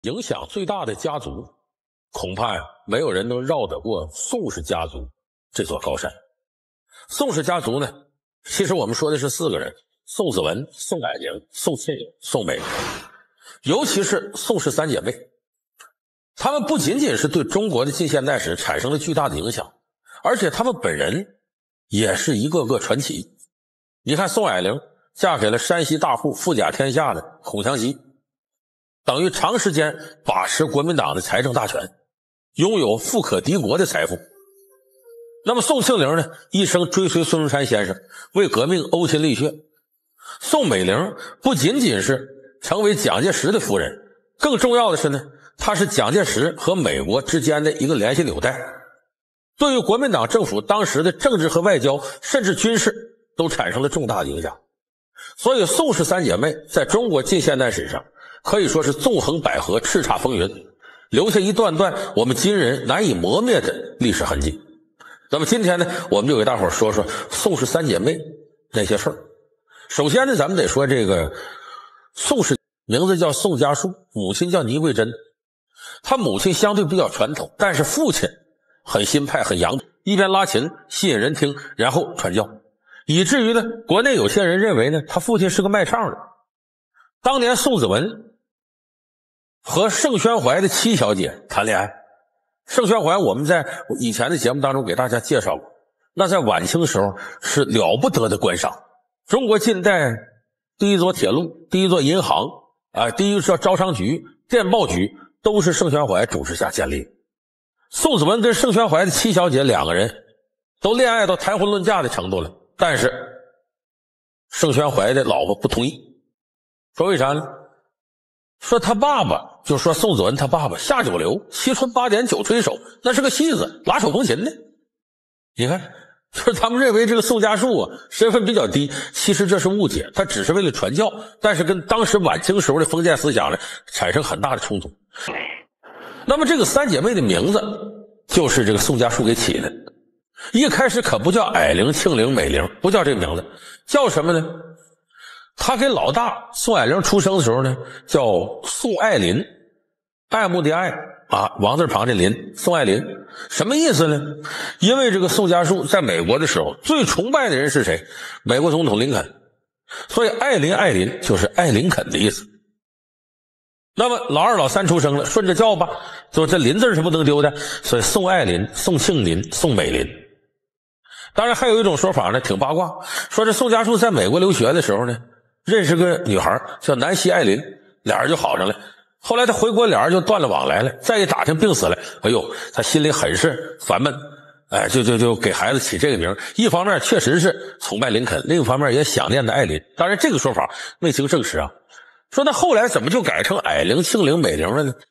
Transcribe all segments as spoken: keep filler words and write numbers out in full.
影响最大的家族，恐怕呀，没有人能绕得过宋氏家族这座高山。宋氏家族呢，其实我们说的是四个人：宋子文、宋霭龄、宋庆龄、宋美龄。尤其是宋氏三姐妹，她们不仅仅是对中国的近现代史产生了巨大的影响，而且她们本人也是一个个传奇。你看，宋霭龄嫁给了山西大户富甲天下的孔祥熙，等于长时间把持国民党的财政大权，拥有富可敌国的财富。那么宋庆龄呢，一生追随孙中山先生，为革命呕心沥血。宋美龄不仅仅是成为蒋介石的夫人，更重要的是呢，她是蒋介石和美国之间的一个联系纽带，对于国民党政府当时的政治和外交甚至军事都产生了重大的影响。所以宋氏三姐妹在中国近现代史上可以说是纵横捭阖，叱咤风云，留下一段段我们今人难以磨灭的历史痕迹。那么今天呢，我们就给大伙说说宋氏三姐妹那些事儿。首先呢，咱们得说这个宋氏名字叫宋家树，母亲叫倪桂珍。她母亲相对比较传统，但是父亲很新派，很洋，一边拉琴吸引人听，然后传教，以至于呢，国内有些人认为呢，他父亲是个卖唱的。当年宋子文和盛宣怀的七小姐谈恋爱，盛宣怀我们在以前的节目当中给大家介绍过，那在晚清时候是了不得的官商，中国近代第一座铁路、第一座银行啊，第一座招商局、电报局都是盛宣怀主持下建立。宋子文跟盛宣怀的七小姐两个人都恋爱到谈婚论嫁的程度了，但是盛宣怀的老婆不同意，说为啥呢？说他爸爸，就说宋子文他爸爸下九流，七春八点九吹手，那是个戏子，拉手风琴的。你看，就是他们认为这个宋家树啊身份比较低，其实这是误解，他只是为了传教，但是跟当时晚清时候的封建思想呢产生很大的冲突。那么这个三姐妹的名字就是这个宋家树给起的，一开始可不叫霭龄、庆龄、美龄，不叫这个名字，叫什么呢？他给老大宋霭龄出生的时候呢，叫宋爱林，爱慕的爱啊，王字旁的林，宋爱林。什么意思呢？因为这个宋家树在美国的时候最崇拜的人是谁？美国总统林肯，所以爱林爱林就是爱林肯的意思。那么老二老三出生了，顺着叫吧，就这林字是不能丢的，所以宋爱林、宋庆林、宋美林。当然还有一种说法呢，挺八卦，说这宋家树在美国留学的时候呢，认识个女孩叫南希爱林，俩人就好上了。后来他回国，俩人就断了往来了。再一打听病死了，哎呦，他心里很是烦闷，哎，就就就给孩子起这个名。一方面确实是崇拜林肯，另一方面也想念的爱林。当然这个说法未经证实啊。说那后来怎么就改成霭龄、庆龄、美龄了呢？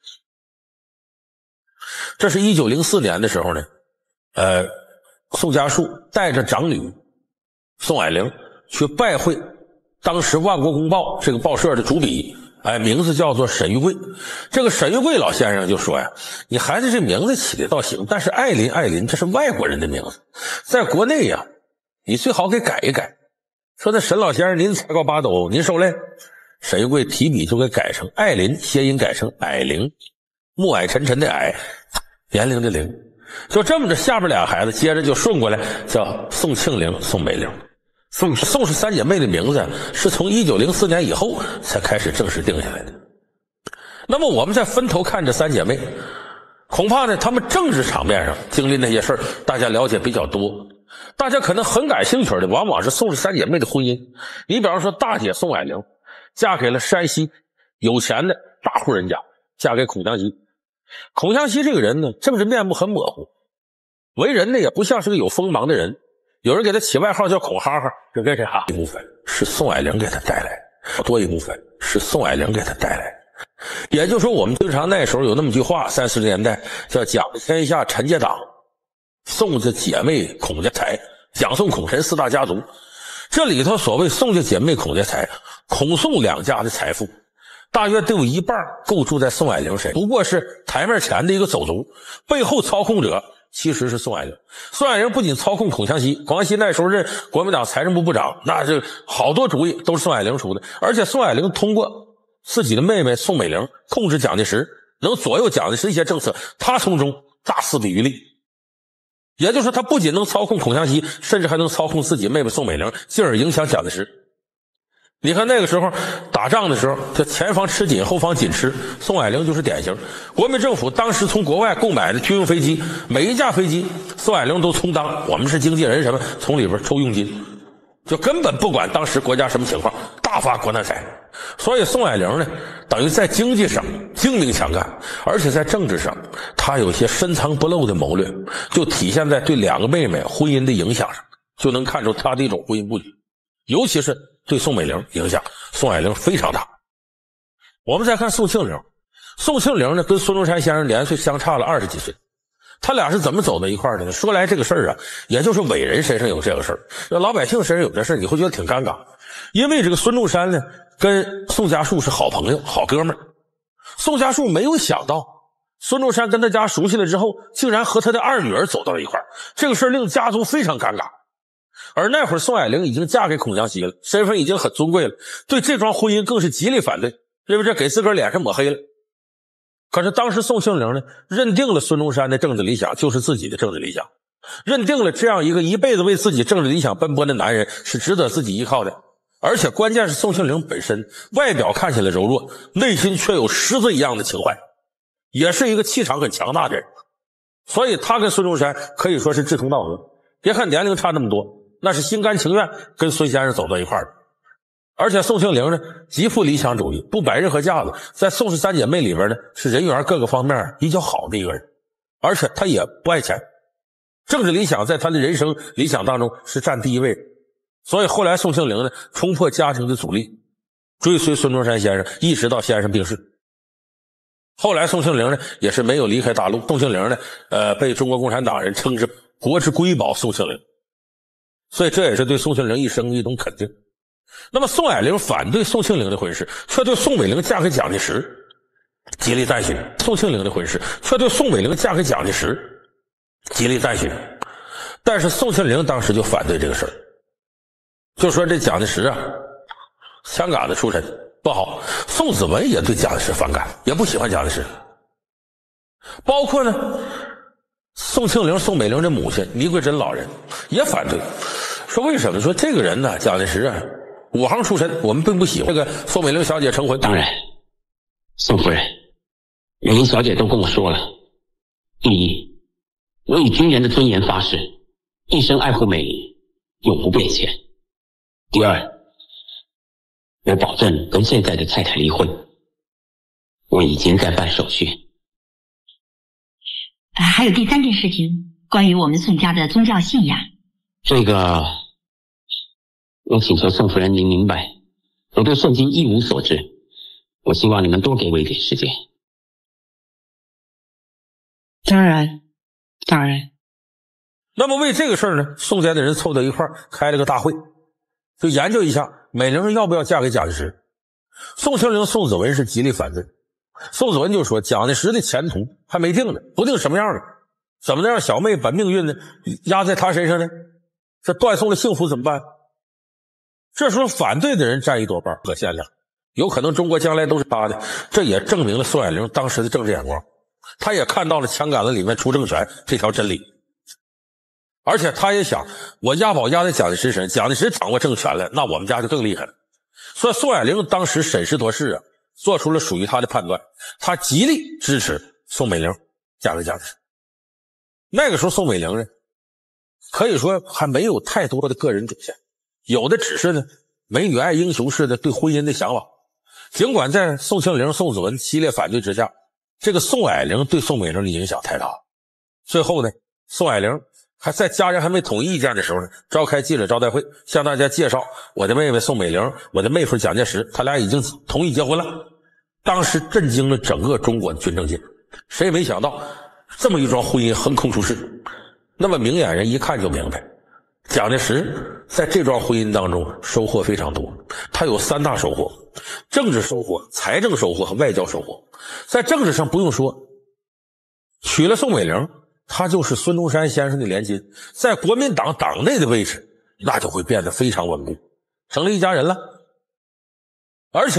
这是一九零四年的时候呢，呃，宋家树带着长女宋霭龄去拜会当时《万国公报》这个报社的主笔，哎，名字叫做沈玉贵。这个沈玉贵老先生就说呀，你孩子这名字起的倒行，但是爱林爱林这是外国人的名字，在国内呀，你最好给改一改。说那沈老先生您才高八斗，您受累。沈玉贵提笔就给改成爱林，谐音改成霭龄，暮霭沉沉的霭，年龄的龄。就这么着，下边俩孩子接着就顺过来，叫宋庆龄、宋美龄。宋宋氏三姐妹的名字是从一九零四年以后才开始正式定下来的。那么我们再分头看这三姐妹，恐怕呢她们政治场面上经历那些事儿，大家了解比较多。大家可能很感兴趣的往往是宋氏三姐妹的婚姻。你比方说大姐宋霭龄嫁给了山西有钱的大户人家，嫁给孔祥熙。孔祥熙这个人呢，政治面目很模糊，为人呢也不像是个有锋芒的人。有人给他起外号叫孔哈哈，这跟谁哈？一部分是宋霭龄给他带来，多一部分是宋霭龄给他带来。也就是说，我们经常那时候有那么句话，三四十年代叫讲天下陈家党，宋家姐妹孔家财，蒋宋孔陈四大家族。这里头所谓宋家姐妹孔家财，孔宋两家的财富大约都有一半构筑在宋霭龄身上，不过是台面前的一个走卒，背后操控者其实是宋霭龄。宋霭龄不仅操控孔祥熙，孔祥熙那时候任国民党财政部部长，那这好多主意都是宋霭龄出的，而且宋霭龄通过自己的妹妹宋美龄控制蒋介石， 能左右蒋介石一些政策，他从中大肆比于利。也就是说，他不仅能操控孔祥熙，甚至还能操控自己妹妹宋美龄，进而影响蒋介石。你看那个时候打仗的时候，这前方吃紧，后方紧吃，宋霭龄就是典型。国民政府当时从国外购买的军用飞机，每一架飞机宋霭龄都充当我们是经纪人什么，从里边抽佣金，就根本不管当时国家什么情况，大发国难财。所以宋霭龄呢，等于在经济上精明强干，而且在政治上他有些深藏不露的谋略，就体现在对两个妹妹婚姻的影响上，就能看出他的一种婚姻布局，尤其是对宋美龄影响，宋霭龄非常大。我们再看宋庆龄，宋庆龄呢跟孙中山先生年岁相差了二十几岁，他俩是怎么走到一块儿的呢？说来这个事儿啊，也就是伟人身上有这个事儿，老百姓身上有这事儿，你会觉得挺尴尬。因为这个孙中山呢跟宋家树是好朋友好哥们儿，宋家树没有想到孙中山跟他家熟悉了之后，竟然和他的二女儿走到了一块儿，这个事儿令家族非常尴尬。而那会儿宋霭龄已经嫁给孔祥熙了，身份已经很尊贵了，对这桩婚姻更是极力反对，因为这给自个儿脸上抹黑了。可是当时宋庆龄呢，认定了孙中山的政治理想就是自己的政治理想，认定了这样一个一辈子为自己政治理想奔波的男人是值得自己依靠的。而且关键是宋庆龄本身外表看起来柔弱，内心却有狮子一样的情怀，也是一个气场很强大的人，所以他跟孙中山可以说是志同道合。别看年龄差那么多，那是心甘情愿跟孙先生走到一块儿的。而且宋庆龄呢极富理想主义，不摆任何架子，在宋氏三姐妹里边呢是人缘各个方面比较好的一个人，而且他也不爱钱，政治理想在他的人生理想当中是占第一位的。所以后来宋庆龄呢冲破家庭的阻力，追随孙中山先生一直到先生病逝。后来宋庆龄呢也是没有离开大陆，宋庆龄呢呃被中国共产党人称之国之瑰宝宋庆龄，所以这也是对宋庆龄一生的一种肯定。那么宋霭龄反对宋庆龄的婚事，却对宋美龄嫁给蒋介石极力赞许。宋庆龄的婚事却对宋美龄嫁给蒋介石极力赞许。但是宋庆龄当时就反对这个事儿，就说这蒋介石啊香港的出身不好。宋子文也对蒋介石反感，也不喜欢蒋介石。包括呢宋庆龄宋美龄的母亲倪桂珍老人也反对，说为什么？说这个人呢蒋介石啊武行出身，我们并不喜欢这个宋美龄小姐成婚。 当然宋夫人，美龄小姐都跟我说了，第一，我以军人的尊严发誓，一生爱护美龄，永不变迁。第二，我保证跟现在的太太离婚，我已经在办手续。 还有第三件事情，关于我们宋家的宗教信仰。 这个我请求宋夫人您明白，我对圣经一无所知，我希望你们多给我一点时间。 当然当然。 那么为这个事儿呢，宋家的人凑到一块儿开了个大会，就研究一下美龄要不要嫁给蒋介石。宋庆龄宋子文是极力反对，宋子文就说蒋介石的前途还没定呢，不定什么样呢，怎么能让小妹把命运呢压在他身上呢？这断送了幸福怎么办？这时候反对的人占一多半，可限量，有可能中国将来都是他的。这也证明了宋霭龄当时的政治眼光，他也看到了枪杆子里面出政权这条真理。而且他也想，我押宝押在蒋介石身上，蒋介石掌握政权了，那我们家就更厉害了。所以宋霭龄当时审时度势啊，做出了属于他的判断，他极力支持宋美龄嫁给蒋介石。那个时候宋美龄呢可以说还没有太多的个人主见，有的只是呢美女爱英雄式的对婚姻的向往。尽管在宋庆龄宋子文激烈反对之下，这个宋霭龄对宋美龄的影响太大。最后呢宋霭龄还在家人还没统一意见的时候呢，召开记者招待会，向大家介绍我的妹妹宋美龄，我的妹夫蒋介石，他俩已经同意结婚了。当时震惊了整个中国的军政界，谁也没想到这么一桩婚姻横空出世。那么明眼人一看就明白，蒋介石在这桩婚姻当中收获非常多。他有三大收获：政治收获、财政收获和外交收获。在政治上不用说，娶了宋美龄，他就是孙中山先生的连襟，在国民党党内的位置那就会变得非常稳固，成了一家人了。而且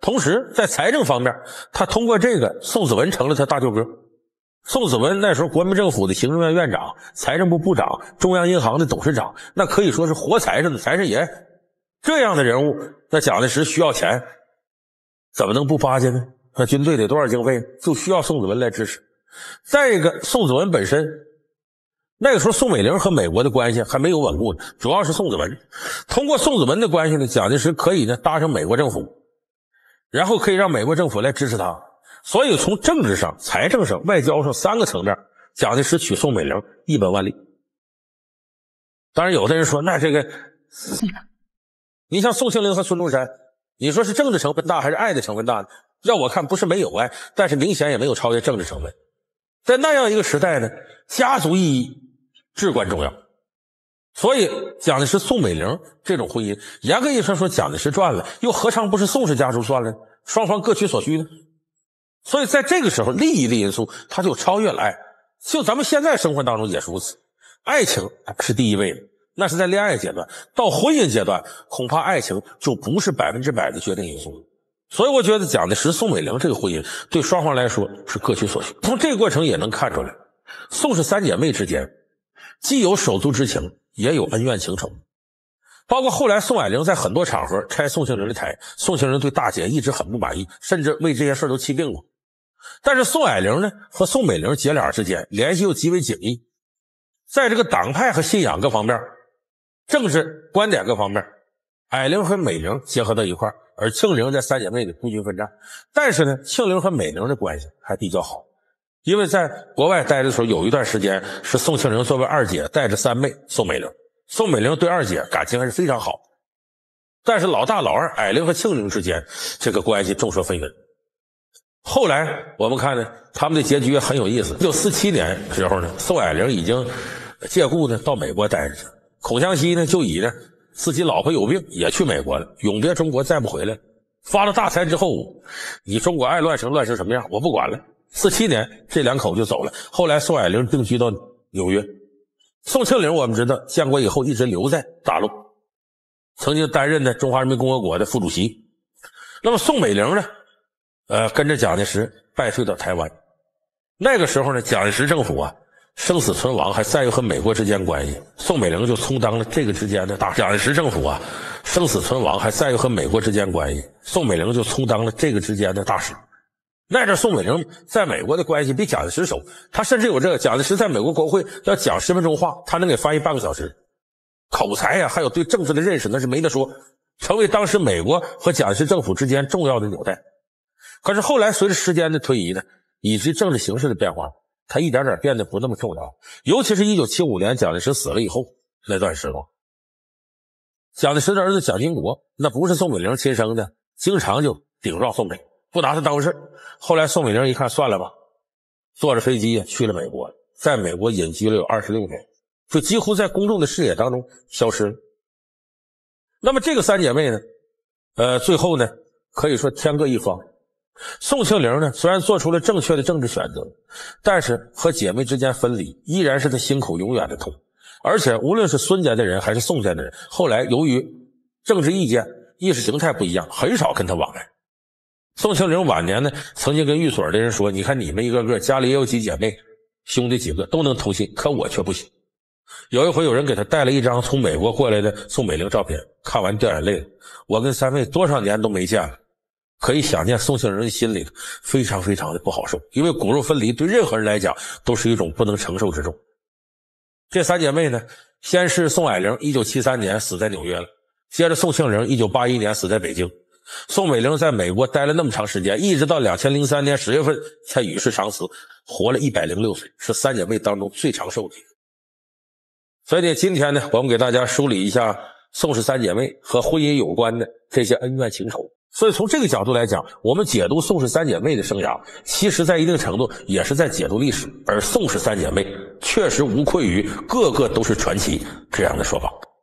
同时在财政方面，他通过这个宋子文成了他大舅哥。宋子文那时候国民政府的行政院院长、财政部部长、中央银行的董事长，那可以说是活财神的财神爷。这样的人物，那蒋介石需要钱，怎么能不巴结呢？那军队得多少经费，就需要宋子文来支持。再一个，宋子文本身那个时候宋美龄和美国的关系还没有稳固呢，主要是宋子文。通过宋子文的关系呢，蒋介石可以呢搭上美国政府，然后可以让美国政府来支持他。所以从政治上、财政上、外交上三个层面，蒋介石娶宋美龄一本万利。当然有的人说，那这个你像宋庆龄和孙中山，你说是政治成分大还是爱的成分大呢？要我看不是没有爱，但是明显也没有超越政治成分。在那样一个时代呢，家族意义至关重要。所以蒋介石宋美龄这种婚姻，严格意义上说蒋介石赚了，又何尝不是宋氏家族赚了呢？双方各取所需呢。所以在这个时候，利益的因素它就超越了爱。就咱们现在生活当中也是如此，爱情是第一位的，那是在恋爱阶段。到婚姻阶段，恐怕爱情就不是百分之百的决定因素。所以我觉得蒋介石宋美龄这个婚姻对双方来说是各取所需。从这个过程也能看出来，宋氏三姐妹之间既有手足之情，也有恩怨情仇。包括后来宋霭龄在很多场合拆宋庆龄的台，宋庆龄对大姐一直很不满意，甚至为这件事都气病过。但是宋霭龄呢和宋美龄姐俩之间联系又极为紧密，在这个党派和信仰各方面，政治观点各方面，霭龄和美龄结合到一块儿，而庆龄在三姐妹的孤军奋战。但是呢，庆龄和美龄的关系还比较好，因为在国外待的时候，有一段时间是宋庆龄作为二姐带着三妹宋美龄，宋美龄对二姐感情还是非常好。但是老大老二霭龄和庆龄之间这个关系众说纷纭。后来我们看呢，他们的结局也很有意思。一九四七年时候呢，宋霭龄已经借故呢到美国待着，孔祥熙呢就以呢自己老婆有病也去美国了，永别中国再不回来了。发了大财之后，你中国爱乱成乱成什么样我不管了。四七年这两口就走了。后来宋霭龄定居到纽约，宋庆龄我们知道建国以后一直留在大陆，曾经担任呢中华人民共和国的副主席。那么宋美龄呢呃，跟着蒋介石败退到台湾。那个时候呢，蒋介石政府啊，生死存亡还在于和美国之间关系，宋美龄就充当了这个之间的大使。蒋介石政府啊，生死存亡还在于和美国之间关系，宋美龄就充当了这个之间的大使。那阵宋美龄在美国的关系比蒋介石熟，他甚至有这个蒋介石在美国国会要讲十分钟话，他能给翻译半个小时，口才呀、啊，还有对政治的认识那是没得说，成为当时美国和蒋介石政府之间重要的纽带。可是后来随着时间的推移呢，以及政治形势的变化，他一点点变得不那么重要。尤其是一九七五年蒋介石死了以后那段时光，蒋介石的儿子蒋经国那不是宋美龄亲生的，经常就顶撞宋美，不拿他当回事。后来宋美龄一看算了吧，坐着飞机去了美国，在美国隐居了有二十六年，就几乎在公众的视野当中消失了。那么这个三姐妹呢呃，最后呢可以说天各一方。宋庆龄呢虽然做出了正确的政治选择，但是和姐妹之间分离依然是她心口永远的痛。而且无论是孙家的人还是宋家的人，后来由于政治意见意识形态不一样，很少跟她往来。宋庆龄晚年呢曾经跟寓所的人说，你看你们一个个家里也有几姐妹，兄弟几个都能通信，可我却不行。有一回有人给他带了一张从美国过来的宋美龄照片，看完掉眼泪了。我跟三妹多少年都没见了，可以想见宋庆龄的心里非常非常的不好受，因为骨肉分离对任何人来讲都是一种不能承受之重。这三姐妹呢，先是宋霭龄一九七三年死在纽约了，接着宋庆龄一九八一年死在北京。宋美龄在美国待了那么长时间，一直到二零零三年十月份才与世长辞，活了一百零六岁，是三姐妹当中最长寿的。所以呢，今天呢，我们给大家梳理一下宋氏三姐妹和婚姻有关的这些恩怨情仇。所以从这个角度来讲，我们解读宋氏三姐妹的生涯，其实在一定程度也是在解读历史，而宋氏三姐妹确实无愧于个个都是传奇这样的说法。